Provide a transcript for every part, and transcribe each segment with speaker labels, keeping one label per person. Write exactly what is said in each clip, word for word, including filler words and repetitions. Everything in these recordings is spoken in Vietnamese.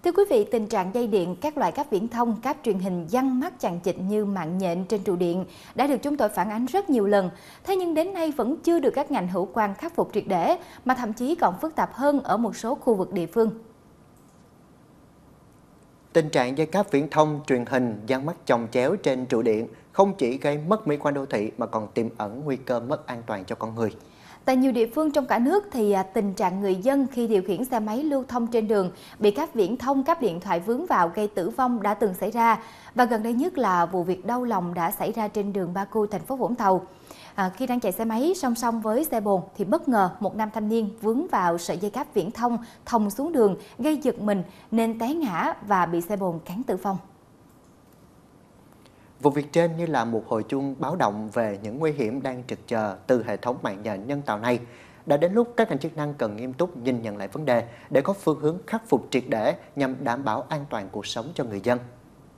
Speaker 1: Thưa quý vị, tình trạng dây điện, các loại cáp viễn thông, cáp truyền hình giăng mắc chằng chịt như mạng nhện trên trụ điện đã được chúng tôi phản ánh rất nhiều lần. Thế nhưng đến nay vẫn chưa được các ngành hữu quan khắc phục triệt để, mà thậm chí còn phức tạp hơn ở một số khu vực địa phương.
Speaker 2: Tình trạng dây cáp viễn thông, truyền hình giăng mắc chồng chéo trên trụ điện không chỉ gây mất mỹ quan đô thị mà còn tiềm ẩn nguy cơ mất an toàn cho con người.
Speaker 1: Tại nhiều địa phương trong cả nước thì tình trạng người dân khi điều khiển xe máy lưu thông trên đường bị cáp viễn thông, cáp điện thoại vướng vào gây tử vong đã từng xảy ra. Và gần đây nhất là vụ việc đau lòng đã xảy ra trên đường Ba Cú, thành phố Vũng Tàu. À, khi đang chạy xe máy song song với xe bồn thì bất ngờ một nam thanh niên vướng vào sợi dây cáp viễn thông thòng xuống đường gây giật mình nên té ngã và bị xe bồn cán tử vong.
Speaker 2: Vụ việc trên như là một hồi chuông báo động về những nguy hiểm đang trực chờ từ hệ thống mạng nhện nhân tạo này. Đã đến lúc các ngành chức năng cần nghiêm túc nhìn nhận lại vấn đề để có phương hướng khắc phục triệt để nhằm đảm bảo an toàn cuộc sống cho người dân.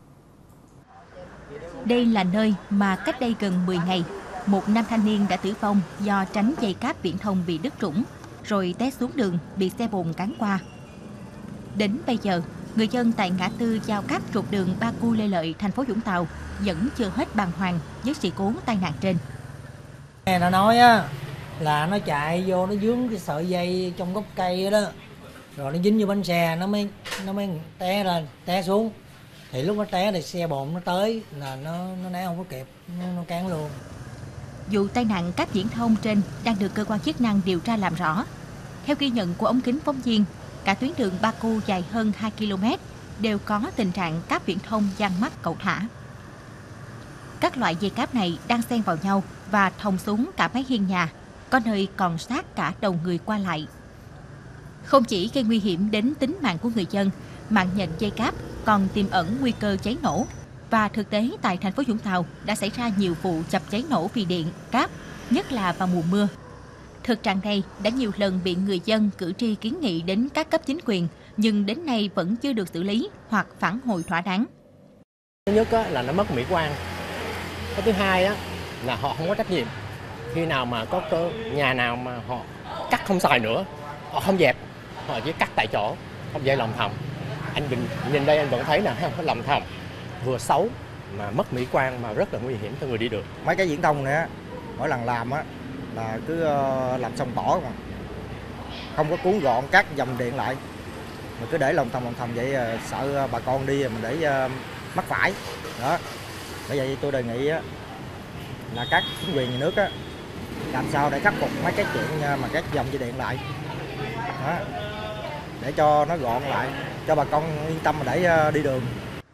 Speaker 3: Đây là nơi mà cách đây gần mười ngày, một nam thanh niên đã tử vong do tránh dây cáp viễn thông bị đứt rủng, rồi té xuống đường bị xe bồn cán qua. Đến bây giờ, người dân tại ngã tư giao cắt trục đường Ba Cú Lê Lợi, thành phố Vũng Tàu vẫn chưa hết bàng hoàng với sự cố tai nạn trên.
Speaker 4: Nghe nó nói á là nó chạy vô nó vướng cái sợi dây trong gốc cây đó, rồi nó dính vô bánh xe, nó mới nó mới té lên, té xuống. Thì lúc nó té thì xe bồn nó tới là nó nó né không có kịp, nó, nó cán luôn.
Speaker 3: Vụ tai nạn cáp viễn thông trên đang được cơ quan chức năng điều tra làm rõ. Theo ghi nhận của ống kính phóng viên, cả tuyến đường Ba Cú dài hơn hai ki lô mét đều có tình trạng cáp viễn thông giăng mắc cẩu thả. Các loại dây cáp này đang xen vào nhau và thòng xuống cả mái hiên nhà, có nơi còn sát cả đầu người qua lại. Không chỉ gây nguy hiểm đến tính mạng của người dân, mạng nhện dây cáp còn tiềm ẩn nguy cơ cháy nổ. Và thực tế tại thành phố Vũng Tàu đã xảy ra nhiều vụ chập cháy nổ vì điện, cáp, nhất là vào mùa mưa. Thực trạng này đã nhiều lần bị người dân, cử tri kiến nghị đến các cấp chính quyền, nhưng đến nay vẫn chưa được xử lý hoặc phản hồi thỏa đáng.
Speaker 5: Thứ nhất là nó mất mỹ quan. Cái thứ hai là họ không có trách nhiệm. Khi nào mà có nhà nào mà họ cắt không xài nữa, họ không dẹp, họ chỉ cắt tại chỗ, không dây lòng thòng. Anh nhìn đây anh vẫn thấy là không có lòng thòng, vừa xấu mà mất mỹ quan mà rất là nguy hiểm cho người đi đường.
Speaker 6: Mấy cái viễn thông này á, mỗi lần làm á là cứ làm xong bỏ mà không có cuốn gọn các dòng điện lại, mà cứ để lòng thòng lòng thòng vậy, sợ bà con đi mình để mắc phải đó. Bởi vậy tôi đề nghị á, là các chính quyền nhà nước á, làm sao để khắc phục mấy cái chuyện mà các dòng dây điện lại đó, để cho nó gọn lại, cho bà con yên tâm mà để đi đường.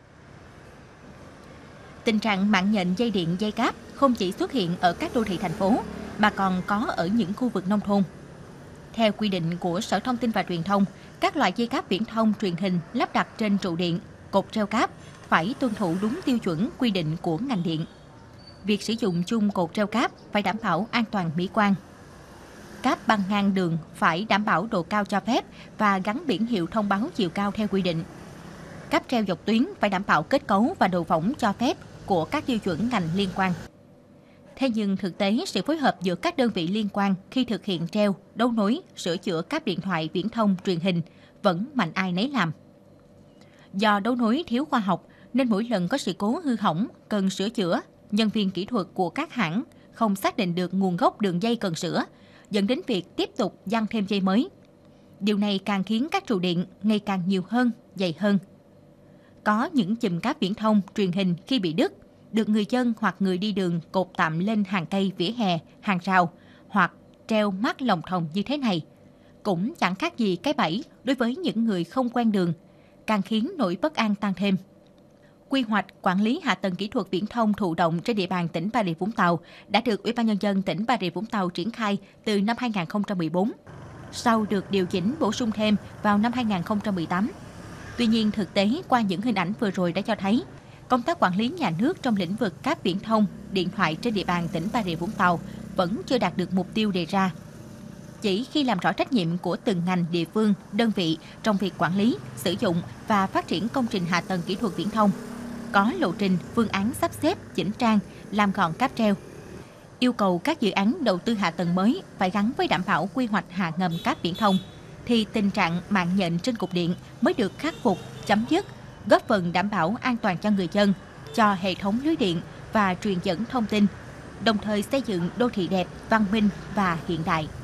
Speaker 3: Tình trạng mạng nhện dây điện, dây cáp không chỉ xuất hiện ở các đô thị thành phố, mà còn có ở những khu vực nông thôn. Theo quy định của Sở Thông tin và Truyền thông, các loại dây cáp viễn thông, truyền hình lắp đặt trên trụ điện, cột treo cáp phải tuân thủ đúng tiêu chuẩn quy định của ngành điện. Việc sử dụng chung cột treo cáp phải đảm bảo an toàn mỹ quan. Cáp băng ngang đường phải đảm bảo độ cao cho phép và gắn biển hiệu thông báo chiều cao theo quy định. Cáp treo dọc tuyến phải đảm bảo kết cấu và độ võng cho phép của các tiêu chuẩn ngành liên quan. Thế nhưng thực tế, sự phối hợp giữa các đơn vị liên quan khi thực hiện treo, đấu nối, sửa chữa cáp điện thoại, viễn thông, truyền hình vẫn mạnh ai nấy làm. Do đấu nối thiếu khoa học nên mỗi lần có sự cố hư hỏng cần sửa chữa, nhân viên kỹ thuật của các hãng không xác định được nguồn gốc đường dây cần sửa, dẫn đến việc tiếp tục giăng thêm dây mới. Điều này càng khiến các trụ điện ngày càng nhiều hơn, dày hơn. Có những chùm cáp viễn thông, truyền hình khi bị đứt, được người dân hoặc người đi đường cột tạm lên hàng cây, vỉa hè, hàng rào hoặc treo mát lồng thòng như thế này. Cũng chẳng khác gì cái bẫy đối với những người không quen đường, càng khiến nỗi bất an tăng thêm. Quy hoạch quản lý hạ tầng kỹ thuật viễn thông thụ động trên địa bàn tỉnh Bà Rịa Vũng Tàu đã được Ủy ban Nhân dân tỉnh Bà Rịa Vũng Tàu triển khai từ năm hai nghìn không trăm mười bốn, sau được điều chỉnh bổ sung thêm vào năm hai nghìn không trăm mười tám. Tuy nhiên, thực tế qua những hình ảnh vừa rồi đã cho thấy, công tác quản lý nhà nước trong lĩnh vực cáp viễn thông, điện thoại trên địa bàn tỉnh Bà Rịa Vũng Tàu vẫn chưa đạt được mục tiêu đề ra. Chỉ khi làm rõ trách nhiệm của từng ngành, địa phương, đơn vị trong việc quản lý, sử dụng và phát triển công trình hạ tầng kỹ thuật viễn thông, có lộ trình, phương án sắp xếp, chỉnh trang, làm gọn cáp treo. Yêu cầu các dự án đầu tư hạ tầng mới phải gắn với đảm bảo quy hoạch hạ ngầm cáp viễn thông, thì tình trạng mạng nhện trên cục điện mới được khắc phục, chấm dứt, góp phần đảm bảo an toàn cho người dân, cho hệ thống lưới điện và truyền dẫn thông tin, đồng thời xây dựng đô thị đẹp, văn minh và hiện đại.